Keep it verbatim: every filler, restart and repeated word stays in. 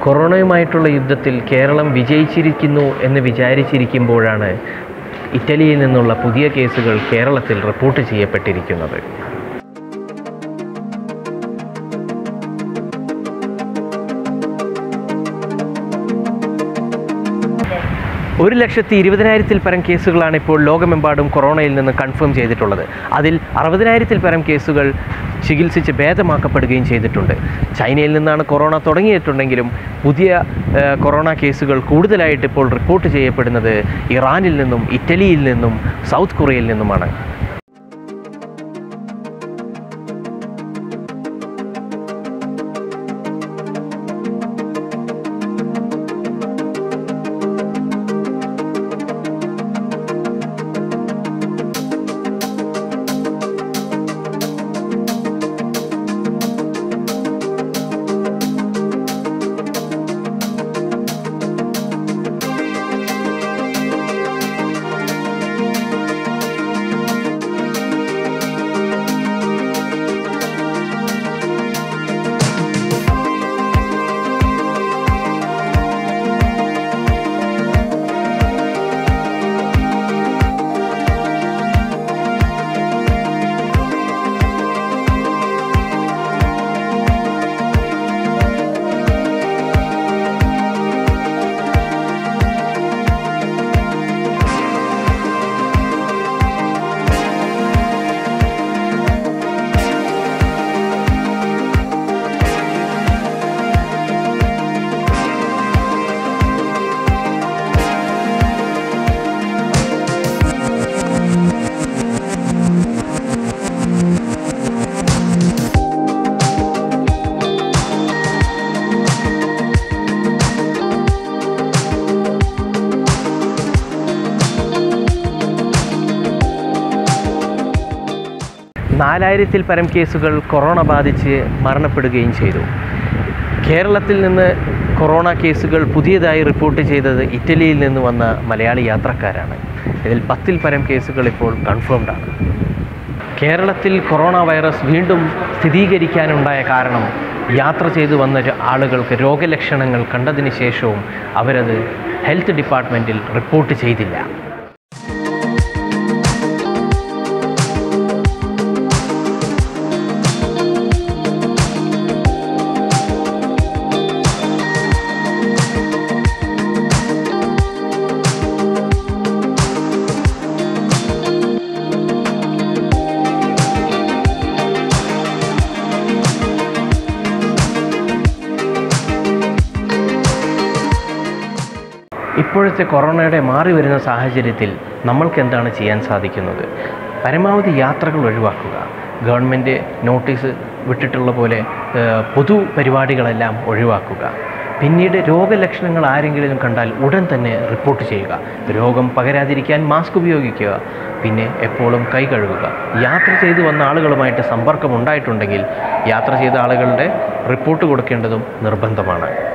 കൊറോണയുമായിട്ടുള്ള യുദ്ധത്തിൽ കേരളം വിജയിച്ചിരിക്കുന്നു എന്ന് വിചാരിച്ചിരിക്കുമ്പോഴാണ് ഇറ്റലിയിൽ നിന്നുള്ള പുതിയ കേസുകൾ കേരളത്തിൽ റിപ്പോർട്ട് ചെയ്യപ്പെട്ടിരിക്കുന്നത്. ഒരു ലക്ഷത്തി ഇരുപതിനായിരത്തിൽ പരം കേസുകളാണ് ഇപ്പോൾ ലോകമെമ്പാടും കൊറോണയിൽ നിന്ന് കൺഫേം ചെയ്തിട്ടുള്ളത്. അതിൽ അറുപതിനായിരത്തിൽ പരം കേസുകൾ ചികിത്സിച്ച് ഭേദമാക്കപ്പെടുകയും ചെയ്തിട്ടുണ്ട്. ചൈനയിൽ നിന്നാണ് കൊറോണ തുടങ്ങിയിട്ടുണ്ടെങ്കിലും പുതിയ കൊറോണ കേസുകൾ കൂടുതലായിട്ട് ഇപ്പോൾ റിപ്പോർട്ട് ചെയ്യപ്പെടുന്നത് ഇറാനിൽ നിന്നും ഇറ്റലിയിൽ നിന്നും സൗത്ത് കൊറിയയിൽ നിന്നുമാണ്. നാലായിരത്തിൽ പരം കേസുകൾ കൊറോണ ബാധിച്ച് മരണപ്പെടുകയും ചെയ്തു. കേരളത്തിൽ നിന്ന് കൊറോണ കേസുകൾ പുതിയതായി റിപ്പോർട്ട് ചെയ്തത് ഇറ്റലിയിൽ നിന്ന് വന്ന മലയാളി യാത്രക്കാരാണ്. ഇതിൽ പത്തിൽ പരം കേസുകൾ ഇപ്പോൾ കൺഫേംഡ് ആണ്. കേരളത്തിൽ കൊറോണ വൈറസ് വീണ്ടും സ്ഥിരീകരിക്കാനുണ്ടായ കാരണം യാത്ര ചെയ്തു വന്ന ആളുകൾക്ക് രോഗലക്ഷണങ്ങൾ കണ്ടതിന് ശേഷവും അവരത് ഹെൽത്ത് ഡിപ്പാർട്ട്മെൻറ്റിൽ റിപ്പോർട്ട് ചെയ്തില്ല. ഇപ്പോഴത്തെ കൊറോണയുടെ മാറി വരുന്ന സാഹചര്യത്തിൽ നമ്മൾക്ക് എന്താണ് ചെയ്യാൻ സാധിക്കുന്നത്? പരമാവധി യാത്രകൾ ഒഴിവാക്കുക. ഗവൺമെൻറ് നോട്ടീസ് വിട്ടിട്ടുള്ള പോലെ പൊതു പരിപാടികളെല്ലാം ഒഴിവാക്കുക. പിന്നീട് രോഗലക്ഷണങ്ങൾ ആരെങ്കിലും കണ്ടാൽ ഉടൻ തന്നെ റിപ്പോർട്ട് ചെയ്യുക. രോഗം പകരാതിരിക്കാൻ മാസ്ക് ഉപയോഗിക്കുക. പിന്നെ എപ്പോഴും കൈ കഴുകുക. യാത്ര ചെയ്തു വന്ന ആളുകളുമായിട്ട് സമ്പർക്കം ഉണ്ടായിട്ടുണ്ടെങ്കിൽ യാത്ര ചെയ്ത ആളുകളുടെ റിപ്പോർട്ട് കൊടുക്കേണ്ടതും നിർബന്ധമാണ്.